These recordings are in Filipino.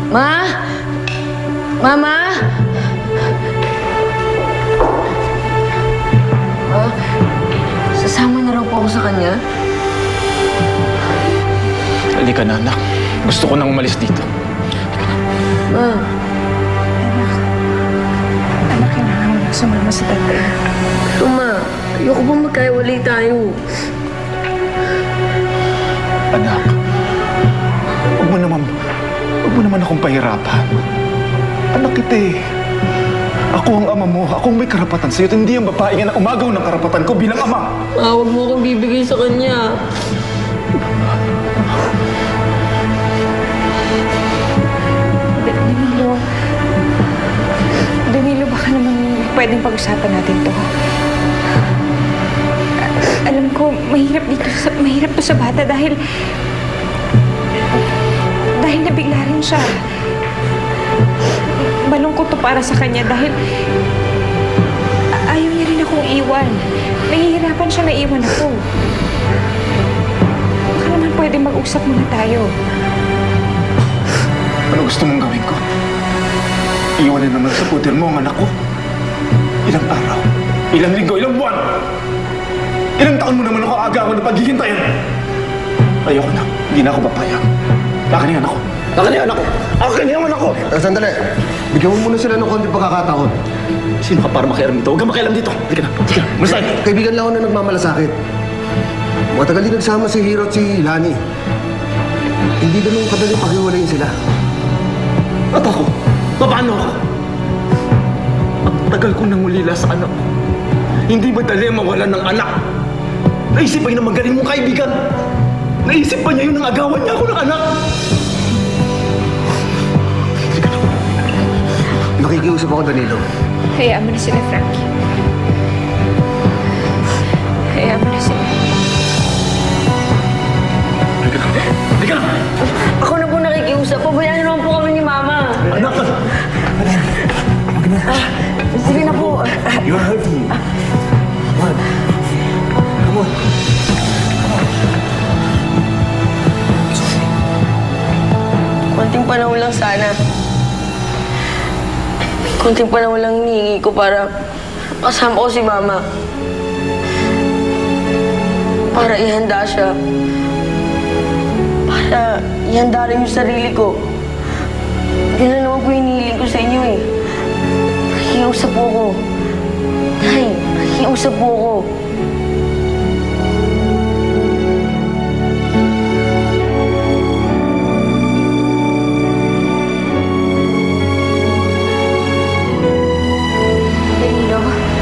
Ma? Mama? Sasama na raw po ako sa kanya? Halika na, anak. Gusto ko nang umalis dito. Ma? Anak, kailangan mo lang sumama sa tatay. Pero ma, ayoko bang magkaiwalay tayo? Anak, huwag mo naman akong pahirapan. Anak kita eh. Ako ang ama mo. Ako ang may karapatan sa'yo. At hindi ang babae nga na umagaw ng karapatan ko bilang ama. Ma, huwag mo akong bibigay sa kanya. Danilo, baka naman pwedeng pag-usapan natin to. Alam ko, mahirap to sa bata dahil nabigla rin siya. Malungkot to para sa kanya dahil ayaw niya rin akong iwan. Nahihirapan siya na iwan ako. Baka naman pwede mag-usap muna tayo. Ano gusto mong gawin ko? Iwanin naman sa puder mo ang anak ko. Ilang araw, ilang linggo, ilang buwan. Ilang taon mo naman ako agawan na paghihintayin. Ayoko na. Hindi na ako papayag. Akin yung anak ko. Akin yung anak ko. Akin yung anak ko. Sandali. Bigyan mo muna sila ng konti pagkakataon. Sino ka para makialam dito? Huwag kang makialam dito. Hindi ka na. Sige na. Masay. Kaibigan lang ako na nagmamalasakit. Matagal din nagsama si Hiro at si Lani. Hindi ganun kadali paghiwalayin sila. At ako? Paano ako? Ang tagal ko nang ulila sa anak ko. Hindi madali mawalan ng anak. Naisip pa yun ang magaling mong kaibigan. Naisip pa niya yun ang agawan niya ako ng anak. Nakikiusap ako, Danilo. Hayaan mo na sila, Frankie. Hayaan mo na sila. Halika na. Halika na. Ako na po nakikiusap. Pabayaan naman po kami ni Mama. Anak ka. Sige na po. You're hurting me. Come on. Come on. Konting panahon lang sana. Konting panahon lang hinihingi ko para kasama ko si Mama. Para ihanda siya. Para ihanda rin yung sarili ko. Yan na naman po hinihiling ko sa inyo eh. Nakikiusap po ako. Nay, nakikiusap po ako. Danilo,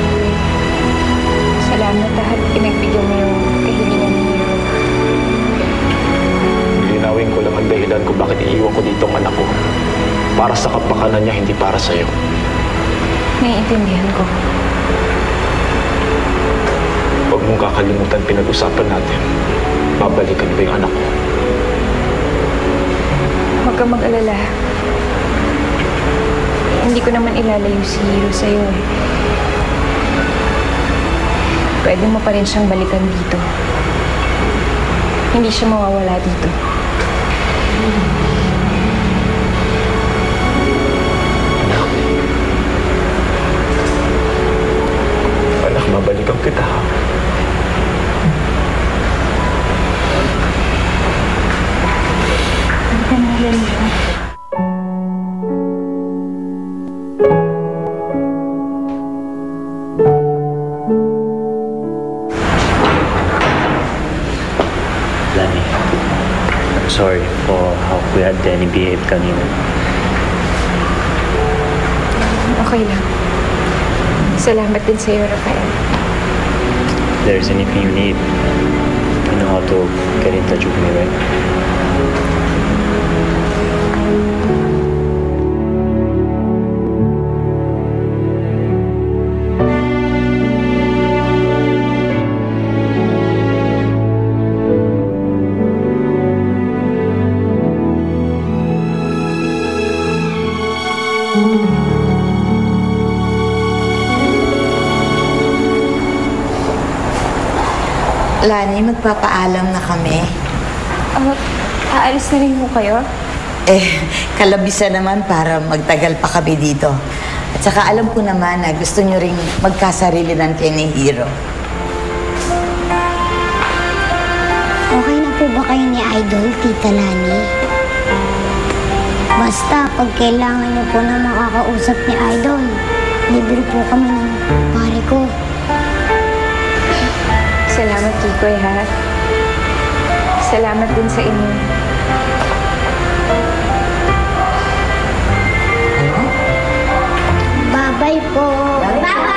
salamat at pinagbigyan mo yung kahilingan ni Hiro. Linawin ko lang ang dahilan kung bakit iiwan ko dito ang anak ko. Para sa kapakanan niya, hindi para sa'yo. Naiintindihan ko. Huwag mong kakalimutan pinag-usapan natin. Babalikan ko yung anak ko. Huwag kang mag-alala. Hindi ko naman ilalayo si Hiro sa'yo eh. Pwede mo pa rin siyang balikan dito. Hindi siya mawawala dito. Anak, mabalikan kita. Hindi ka na Danilo. Lani, I'm sorry for how Kuya Danny behaved kanina. Okay lang. Salamat din sa'yo, Rafael. If there's anything you need, you know how to get in touch with me, right? Lani, magpapaalam na kami. Aalis na rin mo kayo? Kalabisa naman para magtagal pa kami dito. At saka alam ko naman na gusto nyo ring magkasarili ng kay ni Hiro. Okay na po ba kayo ni Idol, Tita Lani? Basta, pag kailangan niyo po na makakausap ni Idol, libre po kami ng pare ko. Salamat, Kikoy, ha? Salamat din sa inyo. Bye-bye po. Bye-bye!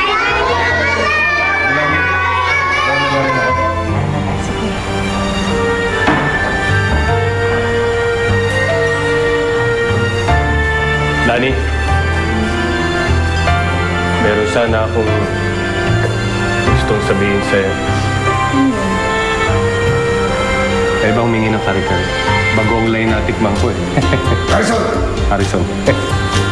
Lani, meron sana akong gustong sabihin sa'yo. Kaya bang humingi ng kare-kare? Bagong line na tikman ko eh. Harrison! Harrison.